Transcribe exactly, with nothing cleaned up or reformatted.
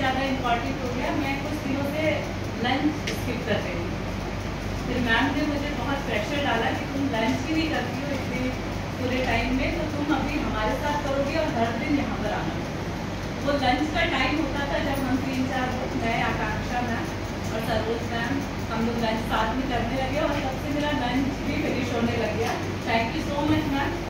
ज़्यादा इम्पॉर्टेंट हो गया, मैं कुछ दिनों से लंच स्किप कर रही हूँ। फिर मैम ने मुझे बहुत प्रेशर डाला कि तुम लंच ही नहीं करती हो इतने पूरे टाइम में, तो तुम अभी हमारे साथ करोगे और हर दिन यहाँ पर आना। वो लंच का टाइम होता था जब हम तीन चार लोग, मैं, आकांक्षा मैम और सरोज मैम, हम लोग लंच साथ में करने लगे और तब से मेरा लंच भी फिनिश होने लग गया। Thank you so much ma'am.